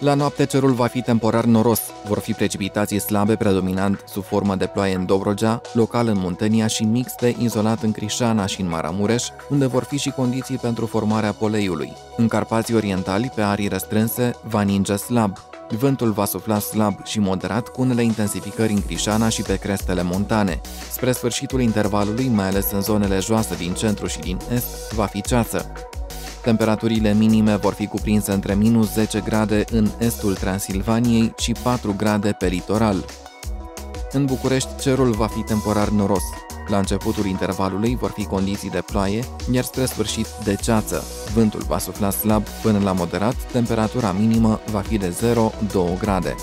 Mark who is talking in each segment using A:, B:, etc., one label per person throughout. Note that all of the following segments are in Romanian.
A: La noapte cerul va fi temporar noros, vor fi precipitații slabe predominant sub formă de ploaie în Dobrogea, local în Muntenia și mixte izolat în Crișana și în Maramureș, unde vor fi și condiții pentru formarea poleiului. În Carpații Orientali, pe arii restrânse, va ninge slab. Vântul va sufla slab și moderat, cu unele intensificări în Crișana și pe crestele montane. Spre sfârșitul intervalului, mai ales în zonele joase din centru și din est, va fi ceață. Temperaturile minime vor fi cuprinse între minus 10 grade în estul Transilvaniei și 4 grade pe litoral. În București, cerul va fi temporar noros. La începutul intervalului vor fi condiții de ploaie, iar spre sfârșit de ceață. Vântul va sufla slab până la moderat, temperatura minimă va fi de 0-2 grade.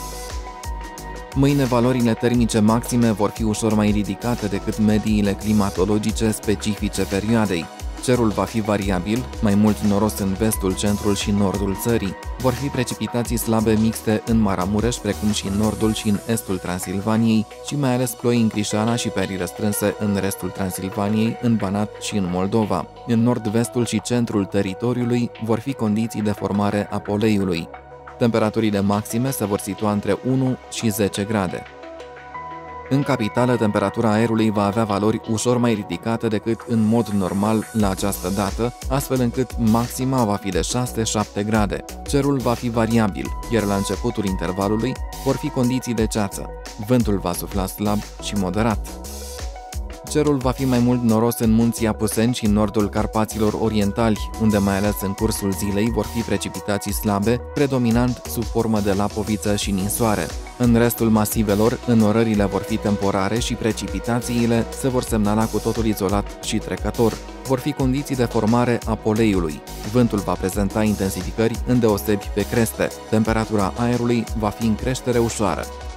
A: Mâine valorile termice maxime vor fi ușor mai ridicate decât mediile climatologice specifice perioadei. Cerul va fi variabil, mai mult noros în vestul, centrul și nordul țării. Vor fi precipitații slabe mixte în Maramureș, precum și în nordul și în estul Transilvaniei și mai ales ploi în Crișana și pe arii restrânse în restul Transilvaniei, în Banat și în Moldova. În nord-vestul și centrul teritoriului vor fi condiții de formare a poleiului. Temperaturile maxime se vor situa între 1 și 10 grade. În capitală, temperatura aerului va avea valori ușor mai ridicate decât în mod normal la această dată, astfel încât maxima va fi de 6-7 grade. Cerul va fi variabil, iar la începutul intervalului vor fi condiții de ceață. Vântul va sufla slab și moderat. Cerul va fi mai mult noros în munții Apuseni și în nordul Carpaților Orientali, unde mai ales în cursul zilei vor fi precipitații slabe, predominant sub formă de lapoviță și ninsoare. În restul masivelor, înnorările vor fi temporare și precipitațiile se vor semnala cu totul izolat și trecător. Vor fi condiții de formare a poleiului. Vântul va prezenta intensificări îndeosebi pe creste. Temperatura aerului va fi în creștere ușoară.